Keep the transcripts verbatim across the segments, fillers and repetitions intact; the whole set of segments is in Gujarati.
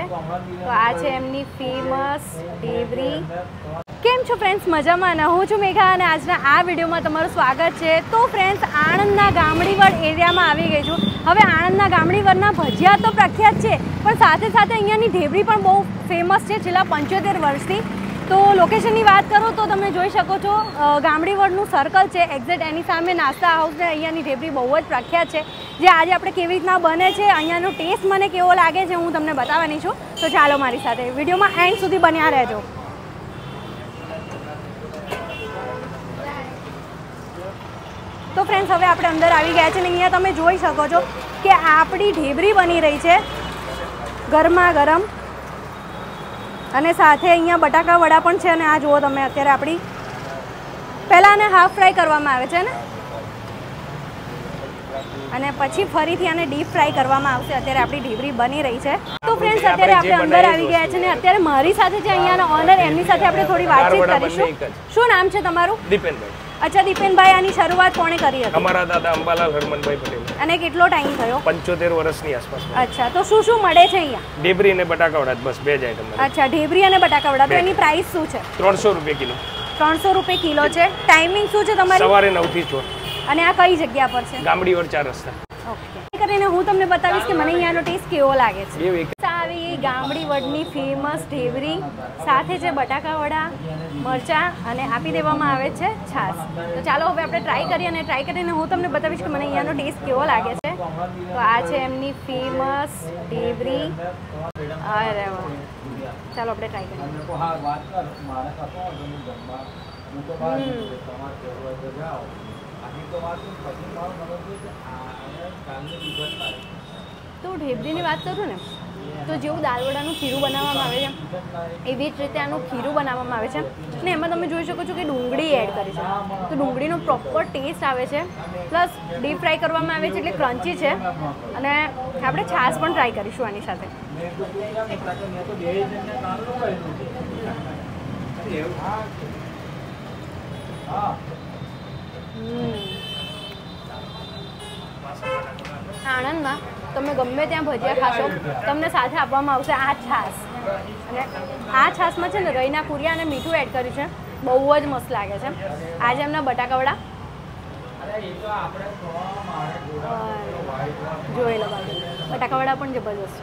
તો આ છે એમની ફેમસ ઢેબરી। કેમ છો ફ્રેન્ડ્સ, મજામાં ને? હું છું મેઘા અને આજના આ વિડીયોમાં તમારું સ્વાગત છે। તો ફ્રેન્ડ્સ, આણંદના ગામડીવડ એરિયામાં આવી ગઈ છું। હવે આણંદના ગામડીવડના ભજીયા તો પ્રખ્યાત છે, પણ સાથે સાથે અહીંયાની ઢેબરી પણ બહુ ફેમસ છે છેલ્લા પંચોતેર વર્ષથી। તો લોકેશનની વાત કરું તો તમે જોઈ શકો છો, ગામડીવડનું સર્કલ છે એક્ઝેક્ટ, એની સામે નાસ્તા હાઉસ ને અહીંયાની ઢેબરી બહુ જ પ્રખ્યાત છે, જે આજે આપણે કેવી રીતના બને છે, અહીંયાનો ટેસ્ટ મને કેવો લાગે છે હું તમને બતાવવાની છું। તો ચાલો મારી સાથે વિડીયોમાં એન્ડ સુધી બન્યા રહેજો। તો ફ્રેન્ડ્સ, હવે આપણે અંદર આવી ગયા છે ને અહીંયા તમે જોઈ શકો છો કે આપણી ઢેબરી બની રહી છે ગરમા ગરમ, અને સાથે અહીંયા બટાકા વડા પણ છે। અને આ જુઓ તમે, અત્યારે આપણી પહેલાં આને હાફ ફ્રાય કરવામાં આવે છે ને, અને પછી ફરીથી આને ડીપ ફ્રાય કરવામાં આવશે। અત્યારે આપણી ઢેબરી બની રહી છે। તો ફ્રેન્ડ્સ, અત્યારે આપણે અંદર આવી ગયા છે ને અત્યારે મારી સાથે જે અહીંયાના ઓનર, એમની સાથે આપણે થોડી વાતચીત કરીશું। શું નામ છે તમારું? દીપેનભાઈ। અચ્છા દીપેનભાઈ, આની શરૂઆત કોણે કરી હતી? અમારા દાદા અંબાલાલ હરમનભાઈ પટેલ। અને કેટલો ટાઈમ થયો? પંચોતેર વર્ષની આસપાસ। અચ્છા, તો શું શું મળે છે અહીંયા? ઢેબરી અને બટાકા વડા, બસ બે જ આઈટમ। અચ્છા, ઢેબરી અને બટાકા વડા, તો એની પ્રાઇસ શું છે? ત્રણસો રૂપિયા કિલો। ત્રણસો રૂપિયા કિલો છે। ટાઈમિંગ શું છે તમારી? સવારે નવ થી છ। અને આ કઈ જગ્યા પર છે? ગામડીવડ ચાર રસ્તા। ઓકે, કરીને હું તમને બતાવીશ કે મને અહીંયાનો ટેસ્ટ કેવો લાગે છે। બે એક આવી ગામડીવડની ફેમસ ઢેબરી, સાથે છે બટાકા વડા, મરચાં અને આપી દેવામાં આવે છે છાશ। તો ચાલો હવે આપણે ટ્રાય કરીએ, અને ટ્રાય કરીને હું તમને બતાવીશ કે મને અહીંયાનો ટેસ્ટ કેવો લાગે છે। તો આ છે એમની ફેમસ ઢેબરી। અરે વાહ, ચાલો આપણે ટ્રાય કરીએ। તો ઢેબરીની વાત કરું ને, તો જેવું દાળવડાનું ખીરું બનાવવામાં આવે છે એવી જ રીતે આનું ખીરું બનાવવામાં આવે છે, ને એમાં તમે જોઈ શકો છો કે ડુંગળી એડ કરી છે, તો ડુંગળીનો પ્રોપર ટેસ્ટ આવે છે, પ્લસ ડીપ ફ્રાય કરવામાં આવે છે એટલે ક્રન્ચી છે। અને આપણે છાશ પણ ટ્રાય કરીશું આની સાથે। આણંદમાં તમે ગમે ત્યાં ભજીયા ખાશો, તમને સાથે આપવામાં આવશે આ છાશ, અને આ છાશમાં છે ને રઈના કુરિયા અને મીઠું એડ કર્યું છે, બહુ જ મસ્ત લાગે છે। આજે એમના બટાકા વડા જોઈ લો, બાજુ બટાકા વડા પણ જબરજસ્ત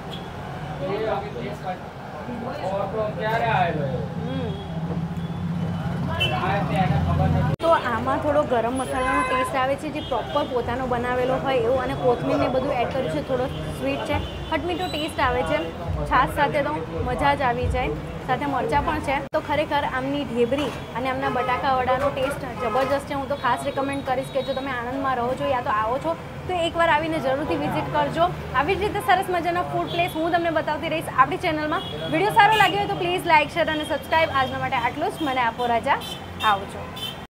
છે। તો આમાં થોડો ગરમ મસાલાનો ટેસ્ટ આવે છે, જે પ્રોપર પોતાનો બનાવેલો હોય એવું, અને કોથમીર ને બધું એડ કર્યું છે, થોડો સ્વીટ છે, ખટમીઠો ટેસ્ટ આવે છે। છાશ સાથે તો મજા જ આવી જાય, સાથે મરચાં પણ છે। તો ખરેખર આમની ઢેબરી અને આમના બટાકા વડાનો ટેસ્ટ જબરજસ્ત છે। હું તો ખાસ રિકમેન્ડ કરીશ કે જો તમે આણંદમાં રહો છો યા તો આવો છો તો એકવાર આવીને જરૂરથી વિઝિટ કરજો। આવી જ રીતે સરસ મજાના ફૂડ પ્લેસ હું તમને બતાવતી રહીશ આપણી ચેનલમાં। વિડીયો સારો લાગ્યો હોય તો પ્લીઝ લાઇક, શેર અને સબસ્ક્રાઈબ। આજના માટે આટલું જ, મને આપો રજા, આવજો।